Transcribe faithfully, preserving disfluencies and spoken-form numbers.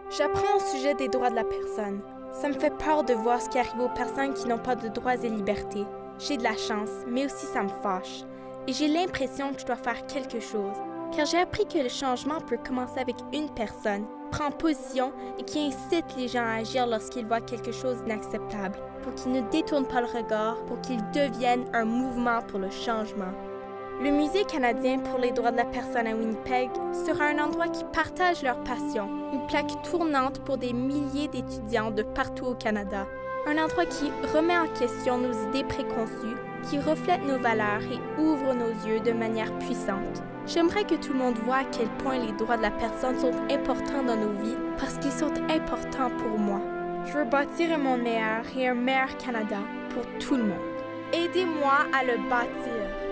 J'apprends au sujet des droits de la personne. Ça me fait peur de voir ce qui arrive aux personnes qui n'ont pas de droits et libertés. J'ai de la chance, mais aussi ça me fâche. Et j'ai l'impression que je dois faire quelque chose, car j'ai appris que le changement peut commencer avec une personne, prend position et qui incite les gens à agir lorsqu'ils voient quelque chose d'inacceptable, pour qu'ils ne détournent pas le regard, pour qu'ils deviennent un mouvement pour le changement. Le Musée canadien pour les droits de la personne à Winnipeg sera un endroit qui partage leur passion, une plaque tournante pour des milliers d'étudiants de partout au Canada. Un endroit qui remet en question nos idées préconçues, qui reflète nos valeurs et ouvre nos yeux de manière puissante. J'aimerais que tout le monde voie à quel point les droits de la personne sont importants dans nos vies parce qu'ils sont importants pour moi. Je veux bâtir un monde meilleur et un meilleur Canada pour tout le monde. Aidez-moi à le bâtir.